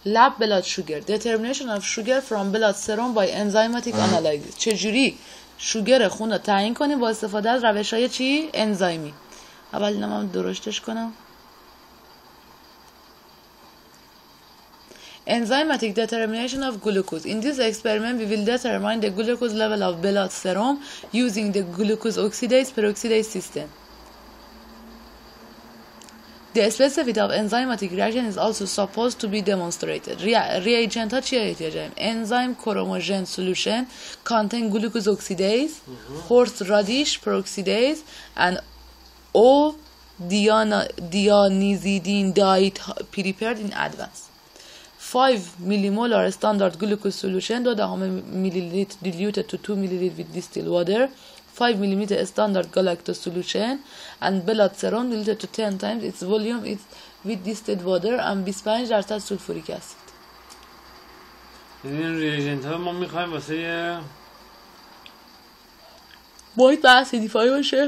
lab blood sugar determination of sugar from blood serum by enzymatic analysis. چجوری شوگر خون رو تعیین کنیم با استفاده از روش‌های چی؟ انزایمی. اول اینم هم درشتش کنم. Enzymatic determination of glucose. In this experiment, we will determine the glucose level of blood serum using the glucose oxidase peroxidase system. The specificity of enzymatic reaction is also supposed to be demonstrated. Reagent ها چی احتیاج داریم؟ Enzyme chromogen solution contain glucose oxidase, horseradish peroxidase, and O-dianizidine diet prepared in advance. 5 millimolar standard glucose solution 2 milliliter diluted to 2 milliliter with distilled water, 5 millimeter standard galactose solution, and blood serum diluted to 10 times its volume with distilled water and 25% sulfuric acid. این ریاژنت ها ما میخوایم واسه باید به اسیدیفای باشه،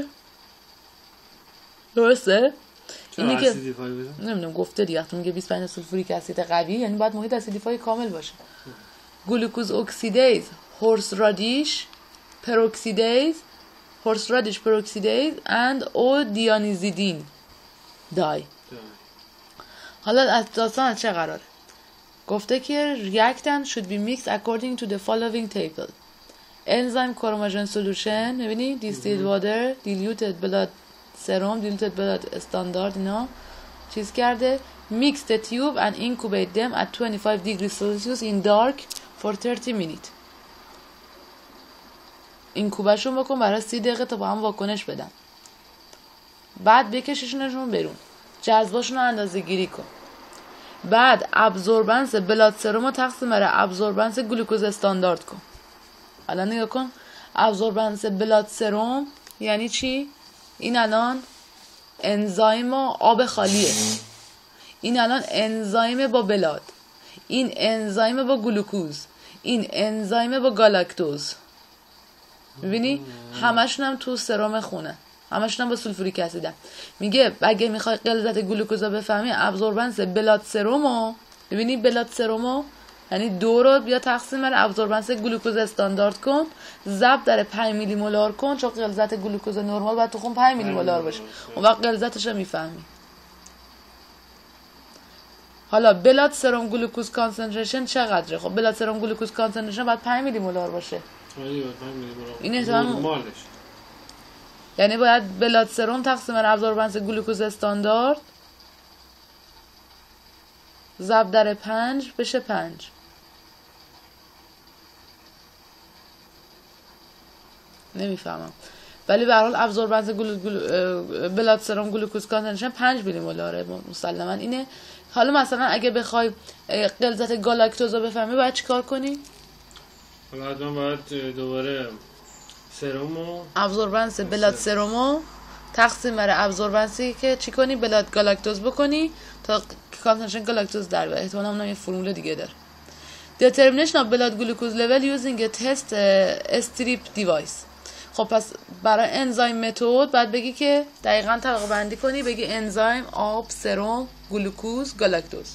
درسته؟ اینی که نمیدونم گفته دیگه وقتی میگه 25 سولفوریک اسید قوی یعنی باید محیط اسیدیفای کامل باشه. گلوکوز اکسیدیز، هورس رادیش پروکسیدیز and او دیانیزیدین دای. حالا اساساً از چه قراره؟ گفته که reactant should be mixed according to the following table. enzyme chromogen solution، ببینی distilled water، diluted blood serum، diluted blood standard، اینا چیز کرده. mix the tube and incubate them at 25 degrees Celsius in dark for 30 minutes. اینکوبشون بکن برای 30 دقیقه تا با هم واکنش بدن. بعد بکششونشون بیرون، جذباشون رو اندازه گیری کن. بعد ابزوربنس بلاد سرم رو تقسیم بر ابزوربنس گلوکوز استاندارد کن. الان نگاه کن، ابزوربنس بلاد سرم یعنی چی؟ این الان انزایم و آب خالیه، این الان انزایم با بلاد، این انزایم با گلوکوز، این انزایم با گالاکتوز. میبینی همشون هم تو سرم خونه، همشون هم با سولفوریک اسیدن. میگه اگه میخوای غلظت گلوکوز رو بفهمی ابزوربنس بلاد سرمو، ببینی بلاد سرمو یعنی 2 رو بیا تقسیم بر ابزوربنس گلوکوز استاندارد کن، ضرب در 5 میلی مولار کن، چون غلظت گلوکوز نرمال باید تو خون 5 میلی مولار باشه، اون وقت غلظتش رو میفهمی. حالا بلاد سرم گلوکوز کانسنتریشن چقدره؟ خب بلاد سرم گلوکوز کانسنتریشن باید 5 میلی مولار باشه. این احتمال یعنی باید بلاد سرم تقسیم بر ابزوربنس گلوکوز استاندارد ضرب در 5 بشه 5. نمیفهمم، ولی به هر حال ابزوربنس بلاد سرم گلوکوز کانسنتریشن 5 میلی مولاره مسلما اینه. حالا مثلا اگه بخوای غلظت گالاکتوز رو بفهمی باید چیکار کنی؟ حتما باید دوباره سرمو ابزوربنس بلاد سرمو تقسیم بر ابزوربنسی که چی کنی؟ بلاد گالاکتوز بکنی تا کانسنتریشن گالاکتوز در بیاد. احتمالاً اونم یه فرمول دیگه داره. Determination of blood glucose level using a test strip device. خب پس برای انزایم متد بعد بگی که دقیقاً طبقه بندی کنی، بگی انزایم، آب، سرم، گلوکوز، گالاکتوز.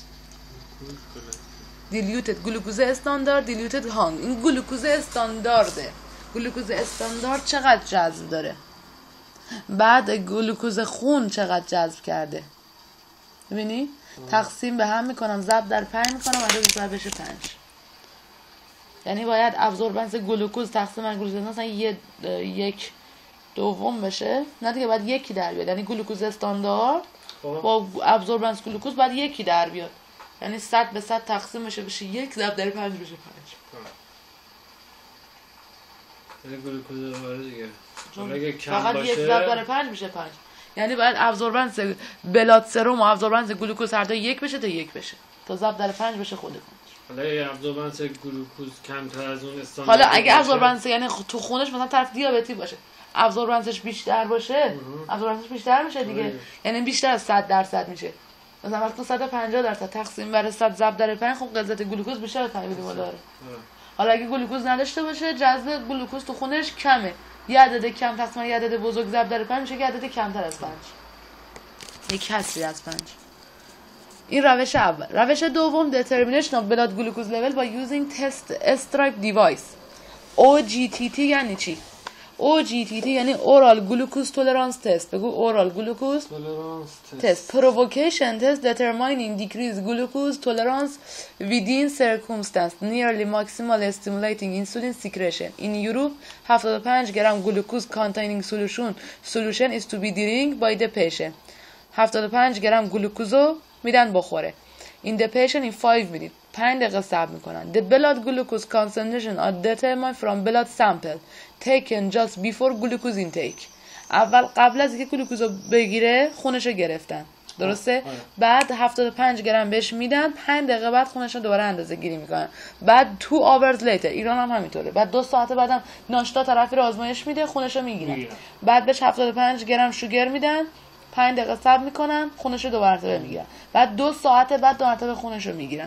diluted گلوکوز استاندارد، diluted هانگ. این گلوکوز استاندارده. گلوکوز استاندارد چقدر جذب داره؟ بعد گلوکوز خون چقدر جذب کرده؟ ببینی؟ تقسیم به هم میکنم، ضرب در 5 میکنم، عدد بزر بشه 5. یعنی باید ابزوربنس گلوکوز تقسیم بر گلوکوز مثلا 1/2 بشه، نه دیگه باید 1 در بیاد. یعنی گلوکوز استاندارد با ابزوربنس گلوکوز باید 1 در بیاد، یعنی 100 به 100 تقسیم بشه 1 ضرب در 5 بشه 5. یعنی گلوکوز دیگه اگه کم فقط باشه 1 ضرب در 5 میشه 5. یعنی باید ابزوربنس بلاد سرم و ابزوربنس گلوکوز هر دو 1 بشه تا 1 بشه تا ضرب در 5 بشه خود 5. حالا اگه ابزوربنس گلوکوز کمتر از اون استاندارد، حالا اگه ابزوربنس یعنی تو خونش مثلا طرف دیابتی باشه، ابزوربنسش بیشتر باشه، ابزوربنسش بیشتر میشه دیگه، یعنی بیشتر از 100% میشه. مثلا وقتی 150% تقسیم بر 100 ضرب در 5 خب غلظت گلوکوز بیشتر از 5 میلی مولاره. حالا اگه گلوکوز نداشته باشه جذب گلوکوز تو خونش کمه، یه عدد کم تقسیم یه عدد بزرگ ضرب در 5 میشه یه عدد کمتر از 5، یک کسری از 5. این روش اول. روش دوم determination of blood glucose level by using test stripe device. OGTT یعنی چی؟ OGTT یعنی oral glucose tolerance test. بگو oral glucose tolerance test. Provocation test determining decreased glucose tolerance within circumstance nearly maximal stimulating insulin secretion. In Europe 75 گرم glucose containing solution is to be drank by the patient. 75 گرم گلوکوز رو میدن بخوره. In the patient in 5 minutes 5 دقیقه صبر میکنن. The blood glucose concentration are determined from blood sample taken just before glucose intake. اول قبل از اینکه گلوکوز رو بگیره خونش رو گرفتن. درسته؟ بعد 75 گرم بهش میدن 5 دقیقه بعد خونش رو دوباره اندازه گیری میکنن. بعد 2 hours later ایران هم همینطوره. بعد 2 ساعت بعدم ناشتا طرفی رو آزمایش میده خونش رو میگیرن. بعد بهش 75 گرم شوگر میدن 5 دقیقه صبر میکنن خونش رو دو مرتبه میگیرن. بعد 2 ساعت بعد 2 مرتبه خونش رو میگیرن.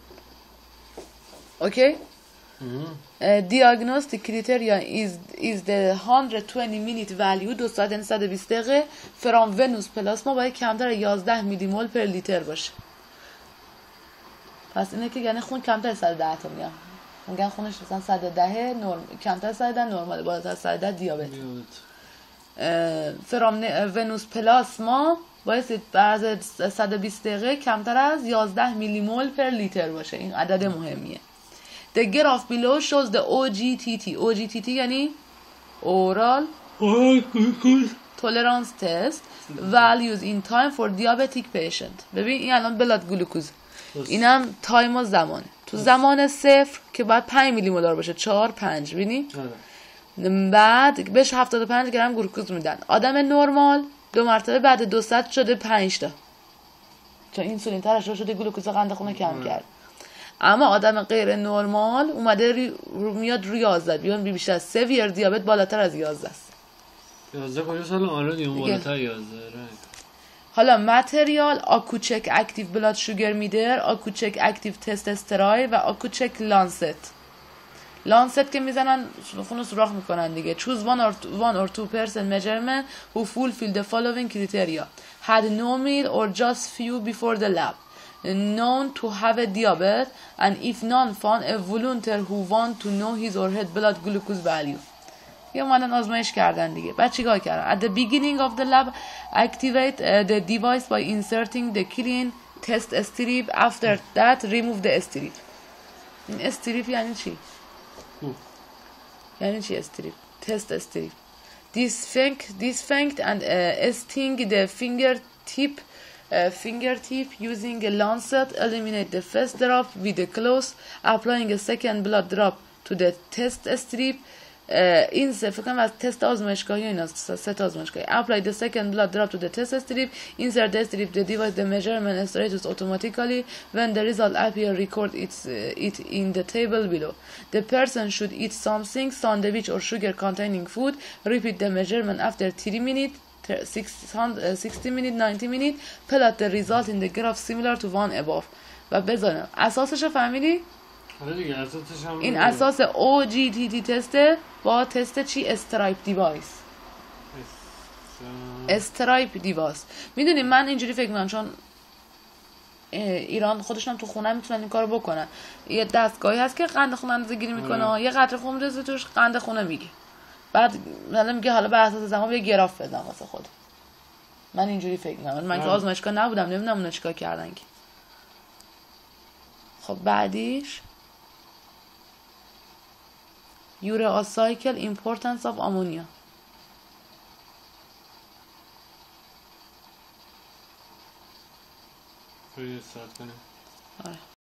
اوکی؟ diagnostic criteria is the 120 minute value 2 ساعت یعنی 120 دقیقه from venous plasma باید کمتر 11 میلی مول پر لیتر باشه. پس اینه که یعنی خون کمتر 110 تا میگن خونش مثلا 110 نرم کمتر 110 نرماله بالاتر 110 دیابت. فرام ونوس پلاسما باید بعد 120 دقیقه کمتر از 11 میلی مول پر لیتر باشه. این عدد مهمیه. The graph below shows the OGTT. OGTT یعنی oral tolerance test values in time for diabetic patient. ببین این الان بلاد گلوکوز اینم تایم و زمانه. تو زمان 0 که باید 5 میلی مولار باشه 4 5 ببینی بعد بهش 75 گرم گلوکوز میدن. آدم نرمال 2 مرتبه بعد 2 ساعت شده 5 تا چون اینسولین ترشح شده گلوکوز قند خون کم کرد. اما آدم غیر نرمال اومده میاد روی 11 بیان بیشتر از سویر دیابت بالاتر از 11 است. 11 کجا سال آره اون بالاتر 11. حالا متریال آکوچک اکتیو بلاد شوگر میدر، آکوچک اکتیو تست استرای و آکوچک لانست که میزنن خونو سوراخ میکنن دیگه. choose one or two person measurement who fulfill the following criteria: had no meal or just few before the lab, known to have a diabetes, and if none found a volunteer who want to know his or her blood glucose value. یا اومدن آزمایش کردن دیگه. بعد چیکار کردن؟ At the beginning of the lab activate the device by inserting the clean test strip. After that remove the strip. این استریپ یعنی چی؟ یعنی چی استریپ؟ تست استریپ. Disinfect and sting the fingertip using a lancet. Eliminate the first drop with a cloth. Applying a second blood drop to the test strip. این فکر کنم از تست آزمایشگاهی اینا 3 تا آزمایشگاهی. Apply the second blood drop to the test strip. Insert the strip. The device the measurement status automatically. When the result appear, record it in the table below. The person should eat something, sandwich or sugar containing food. Repeat the measurement after 3 minutes, 60 minutes, 90 minutes. Plot the result in the graph similar to one above. و بزنم اساسش فهمیدی؟ این اساس OGTT تسته با تست چی؟ استرایپ دیوایس. استرایپ دیوایس. میدونی من اینجوری فکر میکنم چون ایران خودشون تو خونه میتونن این کارو بکنن. یه دستگاهی هست که قند خون اندازه گیری میکنه یه قطره خون میذاره توش قند خونه میگه. بعد مثلا میگه حالا بر اساس زمان یه گراف بزن واسه خود. من اینجوری فکر میکنم. من که آزمایشگاه نبودم نمیدونم اونا چیکار کردن که. خب بعدیش urea cycle importance of ammonia. آره